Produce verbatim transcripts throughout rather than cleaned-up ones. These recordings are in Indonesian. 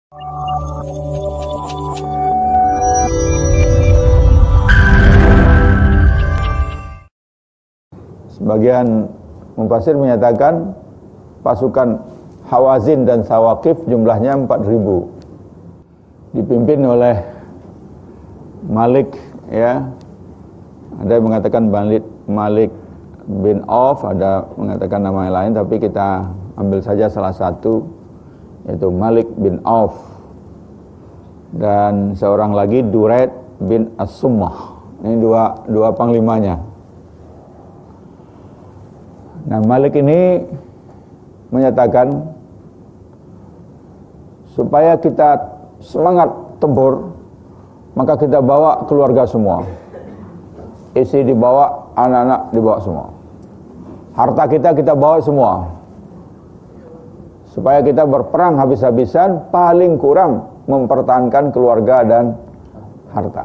Sebagian mufassir menyatakan pasukan Hawazin dan Sawaqif jumlahnya empat ribu, dipimpin oleh Malik, ya. Ada yang mengatakan Malik, Malik bin Auf, ada mengatakan nama yang lain, tapi kita ambil saja salah satu, yaitu Malik bin Auf. Dan seorang lagi Duraid bin As-Summah. Ini dua dua panglimanya. Nah, Malik ini menyatakan supaya kita semangat tempur, maka kita bawa keluarga semua. Isi dibawa, anak-anak dibawa semua. Harta kita kita bawa semua. Supaya kita berperang habis-habisan, paling kurang mempertahankan keluarga dan harta.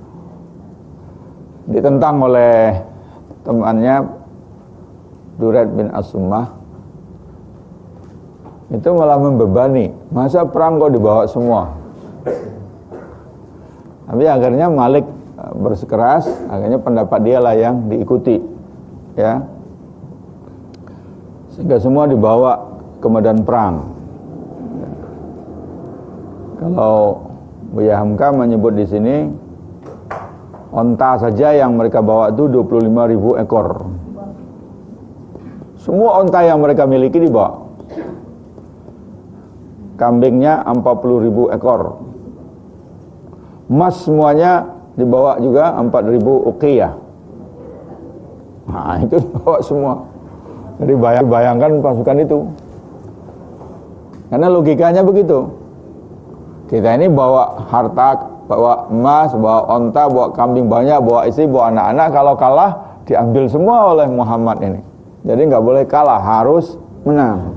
Ditentang oleh temannya Duraid bin As-Summah. Itu malah membebani. Masa perang kok dibawa semua? Tapi akhirnya Malik bersikeras, akhirnya pendapat dia lah yang diikuti, ya. Sehingga semua dibawa ke medan perang. Kalau Buya Hamka menyebut di sini, onta saja yang mereka bawa itu dua puluh lima ribu ekor. Semua onta yang mereka miliki dibawa. Kambingnya empat puluh ribu ekor. Emas semuanya dibawa juga empat ribu uqiyah. Nah, itu dibawa semua. Jadi bayang, bayangkan pasukan itu. Karena logikanya begitu. Kita ini bawa harta, bawa emas, bawa onta, bawa kambing banyak, bawa istri, bawa anak-anak. Kalau kalah, diambil semua oleh Muhammad ini. Jadi nggak boleh kalah, harus menang.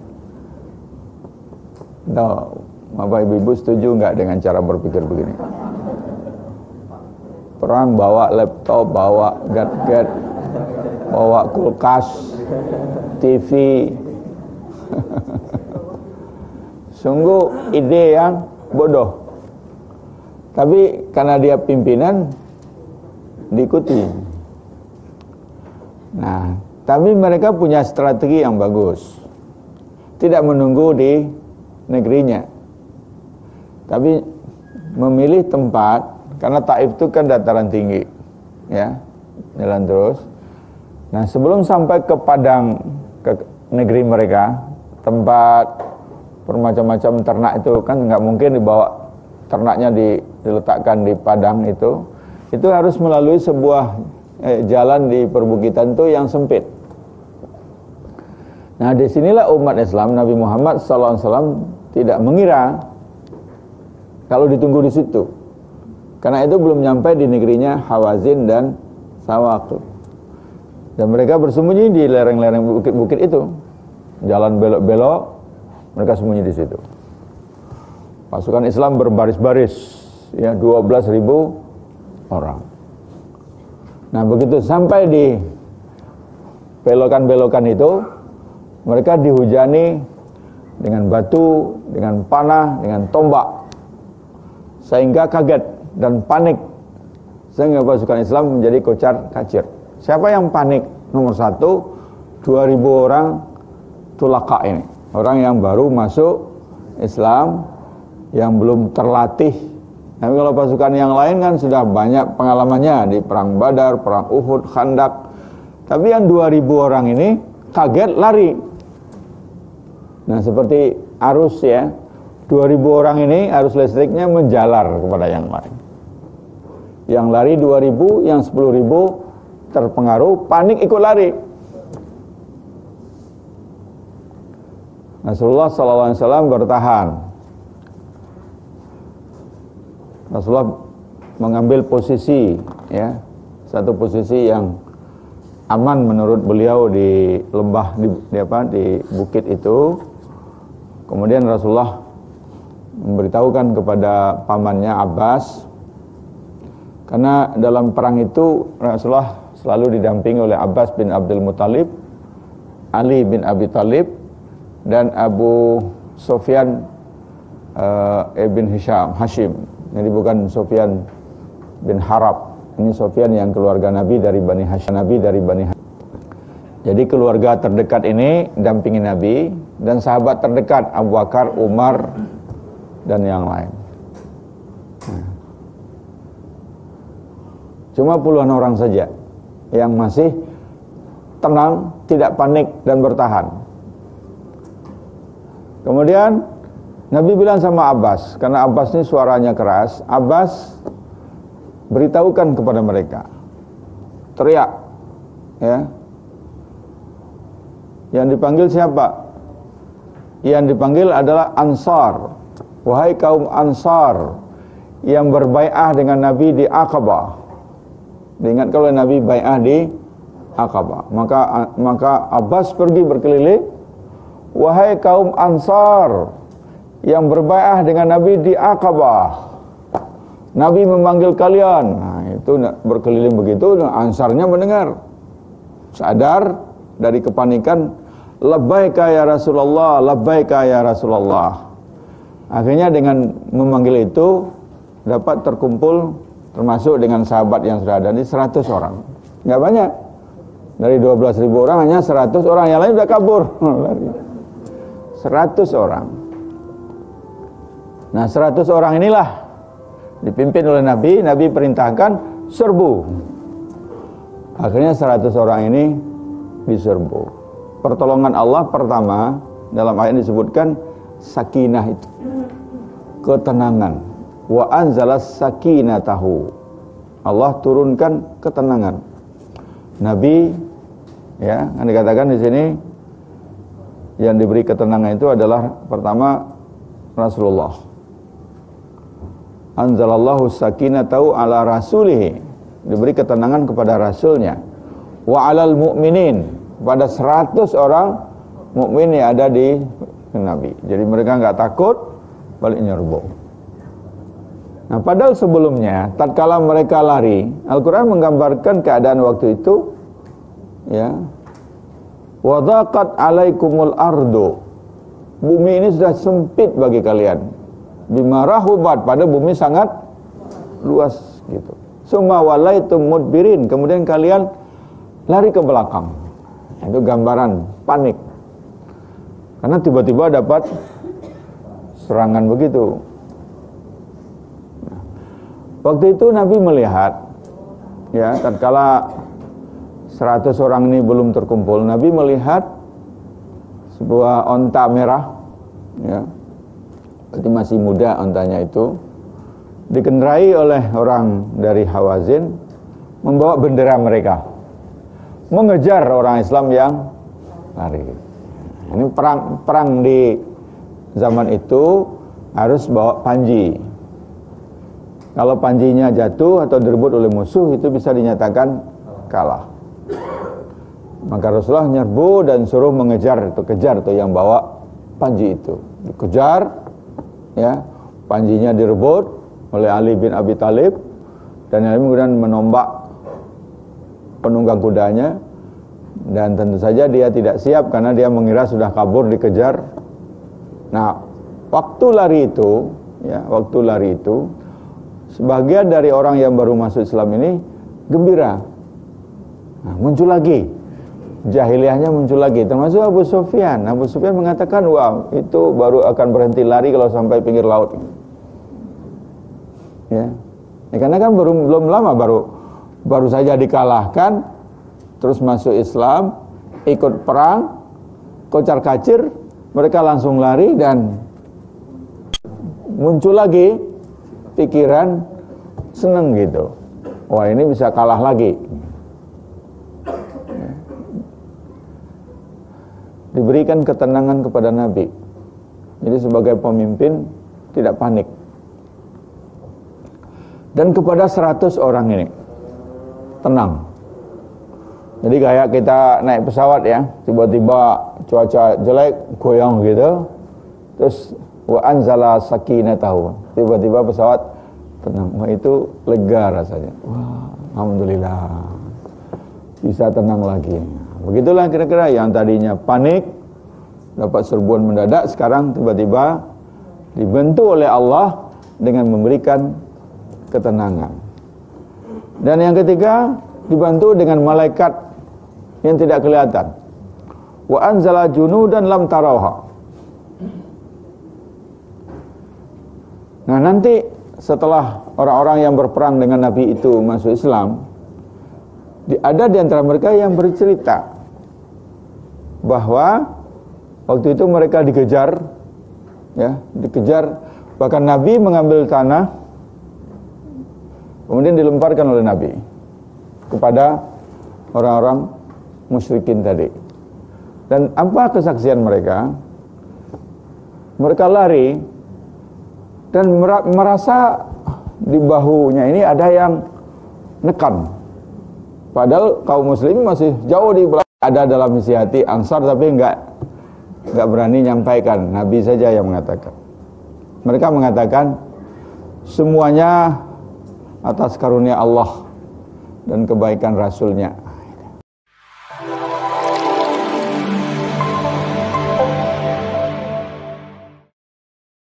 Nah, Bapak Ibu setuju nggak dengan cara berpikir begini? Perang bawa laptop, bawa gadget, bawa kulkas, T V. Sungguh ide yang bodoh. Tapi karena dia pimpinan, diikuti. Nah, tapi mereka punya strategi yang bagus. Tidak menunggu di negerinya, tapi memilih tempat, karena Taif itu kan dataran tinggi, ya, jalan terus. Nah, sebelum sampai ke padang, ke negeri mereka, tempat bermacam-macam ternak itu kan nggak mungkin dibawa ternaknya di, diletakkan di padang itu, itu harus melalui sebuah eh, jalan di perbukitan itu yang sempit. Nah, disinilah umat Islam Nabi Muhammad sallallahu alaihi wasallam tidak mengira kalau ditunggu di situ, karena itu belum nyampe di negerinya Hawazin dan Sawaqif, dan mereka bersembunyi di lereng-lereng bukit-bukit itu, jalan belok-belok, mereka sembunyi di situ. Pasukan Islam berbaris-baris, ya, dua belas ribu orang. Nah, begitu sampai di belokan-belokan itu, mereka dihujani dengan batu, dengan panah, dengan tombak, sehingga kaget dan panik, sehingga pasukan Islam menjadi kocar kacir. Siapa yang panik? Nomor satu, dua ribu orang tulaka ini, orang yang baru masuk Islam, yang belum terlatih. Tapi kalau pasukan yang lain kan sudah banyak pengalamannya di perang Badar, perang Uhud, Khandak. Tapi yang dua ribu orang ini kaget, lari. Nah, seperti arus, ya, dua ribu orang ini arus listriknya menjalar kepada yang lain. Yang lari dua ribu, yang sepuluh ribu terpengaruh, panik ikut lari. Rasulullah sallallahu alaihi wasallam bertahan. Rasulullah mengambil posisi, ya, satu posisi yang aman menurut beliau di lembah, di, di apa, di bukit itu. Kemudian Rasulullah memberitahukan kepada pamannya Abbas, karena dalam perang itu Rasulullah selalu didampingi oleh Abbas bin Abdul Muthalib, Ali bin Abi Thalib, dan Abu Sufyan uh, Ibn Hisham, Hashim. Jadi bukan Sufyan bin Harab. Ini Sufyan yang keluarga Nabi dari Bani Hashim, Nabi dari Bani Hashim. Jadi keluarga terdekat ini dampingi Nabi, dan sahabat terdekat Abu Bakar, Umar, dan yang lain. Nah. Cuma puluhan orang saja yang masih tenang, tidak panik dan bertahan. Kemudian Nabi bilang sama Abbas, karena Abbas ini suaranya keras, Abbas beritahukan kepada mereka, teriak, ya. Yang dipanggil siapa? Yang dipanggil adalah Ansar. Wahai kaum Ansar yang berbai'ah dengan Nabi di Aqabah. Diingat kalau Nabi bai'ah di Aqabah, maka maka Abbas pergi berkeliling, wahai kaum Ansar yang berbai'ah dengan Nabi di Aqabah, Nabi memanggil kalian. Nah, itu berkeliling begitu, Ansarnya mendengar, sadar dari kepanikan, labbaika ya Rasulullah, labbaika ya Rasulullah. Akhirnya dengan memanggil itu dapat terkumpul, termasuk dengan sahabat yang sudah ada, ini seratus orang. Enggak banyak. Dari dua belas ribu orang hanya seratus orang, yang lain sudah kabur. seratus orang. Nah, seratus orang inilah dipimpin oleh Nabi, Nabi perintahkan serbu. Akhirnya seratus orang ini diserbu. Pertolongan Allah pertama dalam ayat disebutkan sakinah itu, ketenangan. Wa anzalas sakinatahu, Allah turunkan ketenangan. Nabi, ya, yang dikatakan di sini yang diberi ketenangan itu adalah pertama Rasulullah. Anzalallahu sakinatahu ala rasulihi, diberi ketenangan kepada rasulnya. Wa alal mu'minin, pada seratus orang mukmin yang ada di Nabi. Jadi mereka enggak takut, balik nyerbu. Nah, padahal sebelumnya, tatkala mereka lari, Al-Quran menggambarkan keadaan waktu itu, ya, wadaqat alaikumul ardu, bumi ini sudah sempit bagi kalian, bima rahubat, pada bumi sangat luas gitu. Summa walaitum mudbirin, kemudian kalian lari ke belakang. Itu gambaran panik, karena tiba-tiba dapat serangan begitu. Waktu itu Nabi melihat, ya, tatkala seratus orang ini belum terkumpul, Nabi melihat sebuah onta merah, ya, berarti masih muda ontanya itu, dikendarai oleh orang dari Hawazin, membawa bendera mereka, mengejar orang Islam yang lari. Ini perang perang di zaman itu harus bawa panji. Kalau panjinya jatuh atau direbut oleh musuh, itu bisa dinyatakan kalah. Maka Rasulullah nyerbu dan suruh mengejar, atau kejar tuh yang bawa panji itu. Dikejar, ya, panjinya direbut oleh Ali bin Abi Thalib, dan Ali kemudian menombak penunggang kudanya, dan tentu saja dia tidak siap karena dia mengira sudah kabur dikejar. Nah, waktu lari itu, ya, waktu lari itu, sebagian dari orang yang baru masuk Islam ini gembira. Nah, muncul lagi, jahiliyahnya muncul lagi, termasuk Abu Sufyan. Abu Sufyan mengatakan, wah, itu baru akan berhenti lari kalau sampai pinggir laut. Ya, ya, karena kan baru belum lama, baru baru saja dikalahkan, terus masuk Islam, ikut perang, kocar kacir, mereka langsung lari, dan muncul lagi pikiran seneng gitu. Wah, ini bisa kalah lagi. Diberikan ketenangan kepada Nabi. Jadi sebagai pemimpin tidak panik. Dan kepada seratus orang ini tenang. Jadi kayak kita naik pesawat, ya, tiba-tiba cuaca jelek, goyang gitu, terus wa anzala sakinatahu, tiba-tiba pesawat tenang. Wah, itu lega rasanya. Wah, alhamdulillah, bisa tenang lagi. Begitulah kira-kira yang tadinya panik, dapat serbuan mendadak, sekarang tiba-tiba dibantu oleh Allah dengan memberikan ketenangan. Dan yang ketiga, dibantu dengan malaikat yang tidak kelihatan. Wa anzala junudan lam tarauha. Nah, nanti setelah orang-orang yang berperang dengan Nabi itu masuk Islam, ada di antara mereka yang bercerita bahwa waktu itu mereka dikejar, ya, dikejar, bahkan Nabi mengambil tanah, kemudian dilemparkan oleh Nabi kepada orang-orang musyrikin tadi. Dan apa kesaksian mereka? Mereka lari dan merasa di bahunya ini ada yang nekan. Padahal kaum muslimin masih jauh di belakang. Ada dalam isi hati Ansar, tapi enggak enggak berani nyampaikan. Nabi saja yang mengatakan. Mereka mengatakan semuanya atas karunia Allah dan kebaikan Rasulnya.